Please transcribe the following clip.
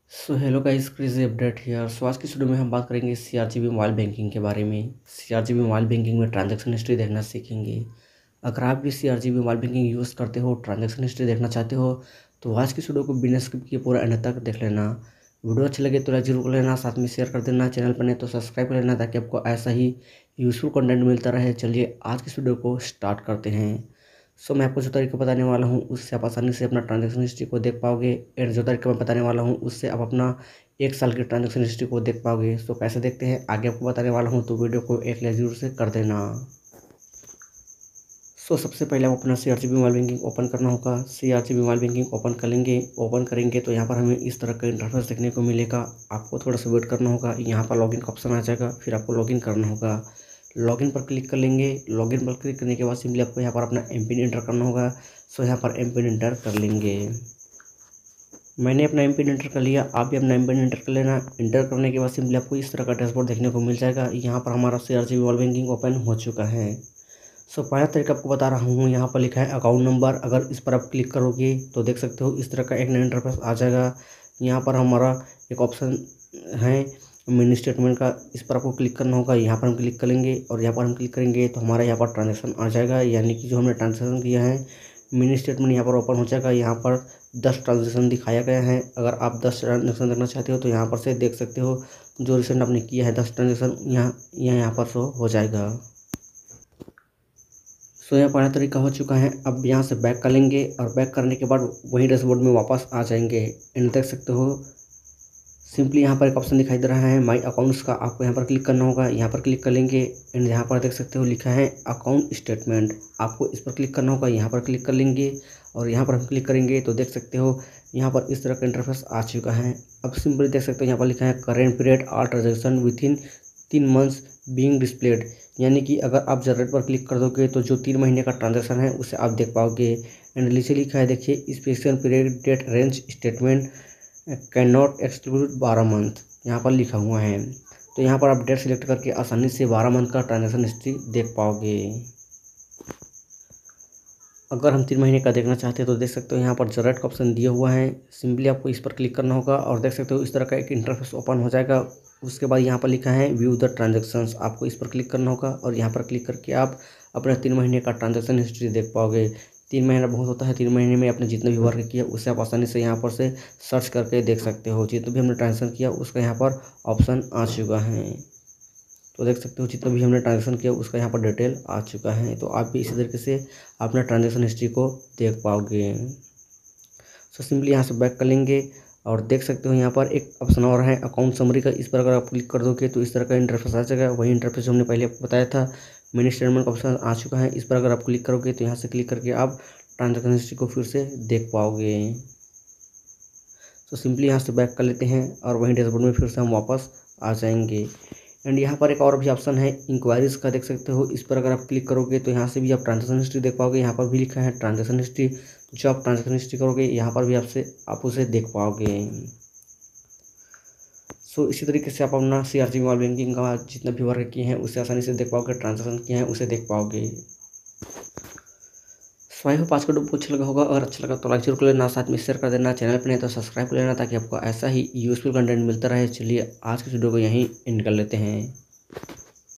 So hello guys, crazy update here. So आज की video में हम बात करेंगे सीआरजीबी मोबाइल बैंकिंग के बारे में। सीआरजीबी मोबाइल बैंकिंग में ट्रांजैक्शन हिस्ट्री देखना सीखेंगे। अगर आप भी सीआरजीबी मोबाइल बैंकिंग यूज़ करते हो, ट्रांजैक्शन हिस्ट्री देखना चाहते हो, तो आज की वीडियो को बिना स्किप किए पूरा एंड तक देख लेना। वीडियो अच्छी लगे तो लाइक जरूर कर लेना, साथ में शेयर कर देना। चैनल पर नहीं तो सब्सक्राइब कर लेना ताकि आपको ऐसा ही यूज़फुल कंटेंट मिलता रहे। चलिए आज की वीडियो को स्टार्ट करते हैं। सो मैं आपको जो तरीका बताने वाला हूँ उससे आप आसानी से अपना ट्रांजैक्शन हिस्ट्री को देख पाओगे। एंड जो तरीका मैं बताने वाला हूँ उससे आप अपना 1 साल की ट्रांजैक्शन हिस्ट्री को देख पाओगे। सो कैसे देखते हैं आगे आपको बताने वाला हूँ, तो वीडियो को एक लाइक जरूर से कर देना। सो सबसे पहले हम अपना सीआरजीबी मोबाइल बैंकिंग ओपन करना होगा। सीआरजीबी मोबाइल बैंकिंग ओपन करेंगे तो यहाँ पर हमें इस तरह का इंटरफेस देखने को मिलेगा। आपको थोड़ा सा वेट करना होगा, यहाँ पर लॉगिन का ऑप्शन आ जाएगा, फिर आपको लॉगिन करना होगा। लॉगिन पर क्लिक कर लेंगे। लॉगिन पर क्लिक करने के बाद सिंपली आपको यहाँ पर अपना एमपिन एंटर करना होगा। सो यहाँ पर एमपिन एंटर कर लेंगे। मैंने अपना एमपिन एंटर कर लिया, आप भी अपना एमपिन एंटर कर लेना। एंटर करने के बाद सिंपली आपको इस तरह का डैशबोर्ड देखने को मिल जाएगा। यहाँ पर हमारा सीआरजीबी मोबाइल बैंकिंग ओपन हो चुका है। सो पहला तरीका आपको बता रहा हूँ, यहाँ पर लिखा है अकाउंट नंबर। अगर इस पर आप क्लिक करोगे तो देख सकते हो इस तरह का एक नया इंटरफेस आ जाएगा। यहाँ पर हमारा एक ऑप्शन है मिनी स्टेटमेंट का, इस पर आपको क्लिक करना होगा। यहाँ पर हम क्लिक करेंगे और यहाँ पर हम क्लिक करेंगे तो हमारा यहाँ पर ट्रांजेक्शन आ जाएगा, यानी कि जो हमने ट्रांजेक्शन किया है मिनी स्टेटमेंट यहाँ पर ओपन हो जाएगा। यहाँ पर 10 ट्रांजेक्शन दिखाया गया है। अगर आप 10 ट्रांजेक्शन देखना चाहते हो तो यहाँ पर से देख सकते हो जो रिसेंट आपने किया है 10 ट्रांजेक्शन यहाँ पर शो हो जाएगा। सो यह पहला तरीका हो चुका है। अब यहाँ से बैक कर लेंगे और बैक करने के बाद वही डैशबोर्ड में वापस आ जाएंगे। एंड देख सकते हो सिंपली यहाँ पर एक ऑप्शन दिखाई दे रहा है माई अकाउंट्स का, आपको यहाँ पर क्लिक करना होगा। यहाँ पर क्लिक कर लेंगे एंड यहाँ पर देख सकते हो लिखा है अकाउंट स्टेटमेंट, आपको इस पर क्लिक करना होगा। यहाँ पर क्लिक कर लेंगे और यहाँ पर हम क्लिक करेंगे तो देख सकते हो यहाँ पर इस तरह का इंटरफेस आ चुका है। अब सिंपली देख सकते हो यहाँ पर लिखा है current period are transaction within 3 months being displayed, यानी कि अगर आप जनरेट पर क्लिक कर दोगे तो जो 3 महीने का ट्रांजैक्शन है उसे आप देख पाओगे। एंड नीचे लिखा है देखिए special period date range statement can not exclude 12 month, यहाँ पर लिखा हुआ है। तो यहाँ पर आप डेट सेलेक्ट करके आसानी से 12 मंथ का ट्रांजैक्शन हिस्ट्री देख पाओगे। अगर हम 3 महीने का देखना चाहते हैं तो देख सकते हो यहाँ पर जनरेट का ऑप्शन दिया हुआ है। सिंपली आपको इस पर क्लिक करना होगा और देख सकते हो इस तरह का एक इंटरफेस ओपन हो जाएगा। उसके बाद यहाँ पर लिखा है व्यू द ट्रांजेक्शन्स, आपको इस पर क्लिक करना होगा और यहाँ पर क्लिक करके आप अपने 3 महीने का ट्रांजैक्शन हिस्ट्री देख पाओगे। 3 महीना बहुत होता है, 3 महीने में आपने जितने भी वर्क किया उसे आप आसानी से यहाँ पर से सर्च करके देख सकते हो। जितना भी हमने ट्रांजेक्शन किया उसका यहाँ पर ऑप्शन आ चुका है। तो देख सकते हो जितना भी हमने ट्रांजेक्शन किया उसका यहाँ पर डिटेल आ चुका है। तो आप भी इसी तरीके से अपना ट्रांजेक्शन हिस्ट्री को देख पाओगे। सो सिंपली यहाँ से बैक कर लेंगे और देख सकते हो यहाँ पर एक ऑप्शन और है अकाउंट समरी का, इस पर अगर आप क्लिक कर दोगे तो इस तरह का इंटरफेस आ जाएगा। वही इंटरफेस जो हमने पहले आपको बताया था मिनी स्टेटमेंट का ऑप्शन आ चुका है। इस पर अगर आप क्लिक करोगे तो यहाँ से क्लिक करके आप ट्रांजेक्शन हिस्ट्री को फिर से देख पाओगे। तो सिंपली यहाँ से बैक कर लेते हैं और वहीं डैशबोर्ड में फिर से हम वापस आ जाएंगे। एंड यहाँ पर एक और भी ऑप्शन है इंक्वायरीज का, देख सकते हो इस पर अगर आप क्लिक करोगे तो यहाँ से भी आप ट्रांजेक्शन हिस्ट्री देख पाओगे। यहाँ पर भी लिखा है ट्रांजेक्शन हिस्ट्री, जो आप ट्रांजेक्शन हिस्ट्री करोगे यहाँ पर भी आप उसे देख पाओगे। सो इसी तरीके से आप अपना सीआरजीबी मोबाइल बैंकिंग का जितना भी वर्क किए हैं उसे आसानी से देख पाओगे, ट्रांजेक्शन किए हैं उसे देख पाओगे। सो आई होप आज का वीडियो अच्छा लगा होगा। अगर अच्छा लगा तो लाइक जरूर कर लेना, साथ में शेयर कर देना। चैनल पर नहीं तो सब्सक्राइब कर लेना ताकि आपको ऐसा ही यूजफुल कंटेंट मिलता रहे। चलिए आज की वीडियो को यहीं एंड कर लेते हैं।